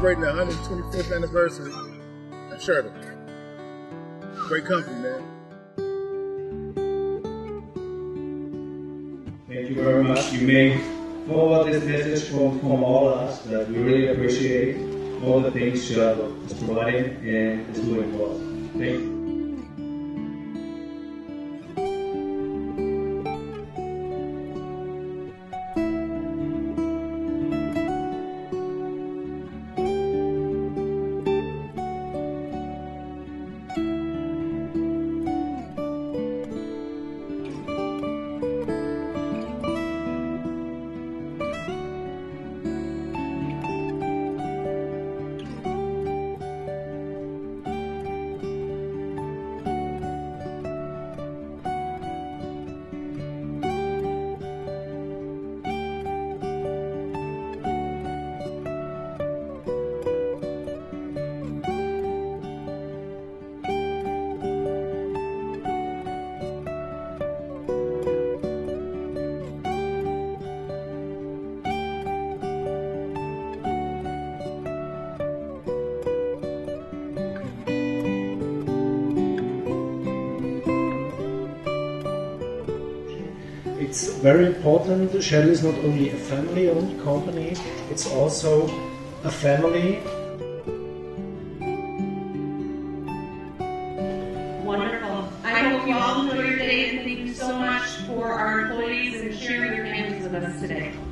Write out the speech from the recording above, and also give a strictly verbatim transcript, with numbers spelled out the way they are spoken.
celebrating the one hundred twenty-fifth anniversary of Shirley. Great company, man. Thank you very much. You may forward this message from, from all of us that we really appreciate all the things Shirley is providing and is doing for us. Thank you. It's very important. Shell is not only a family-owned company, it's also a family. Wonderful. I hope you all enjoy your day, and thank you so much for our employees and sharing your families with us today.